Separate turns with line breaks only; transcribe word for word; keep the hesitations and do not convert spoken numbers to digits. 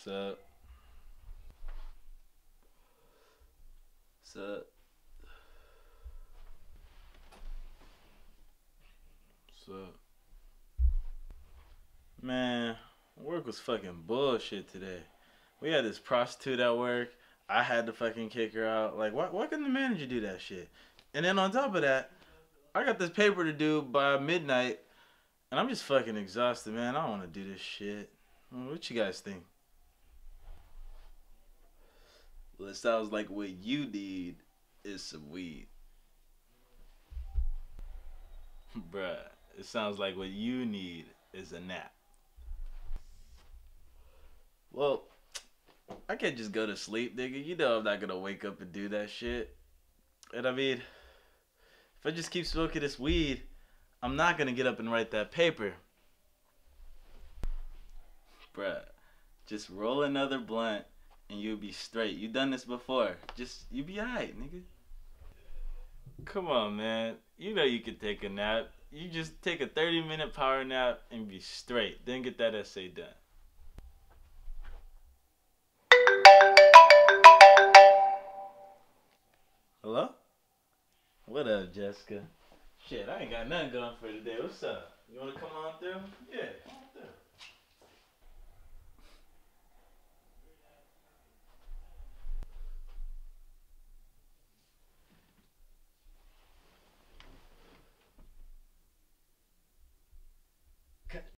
up? What's up? What's up? Man, work was fucking bullshit today. We had this prostitute at work. I had to fucking kick her out. Like, why, why couldn't the manager do that shit? And then on top of that, I got this paper to do by midnight, and I'm just fucking exhausted, man. I don't want to do this shit. What you guys think? Well, it sounds like what you need is some weed. Bruh, it sounds like what you need is a nap. Well, I can't just go to sleep, nigga. You know I'm not gonna wake up and do that shit. And I mean, if I just keep smoking this weed, I'm not gonna get up and write that paper. Bruh, just roll another blunt and you'll be straight. You done this before. Just, you be alright, nigga. Come on, man. You know you can take a nap. You just take a thirty minute power nap and be straight. Then get that essay done. Hello? What up, Jessica? Shit, I ain't got nothing going for today. What's up? You wanna come on through? Yeah.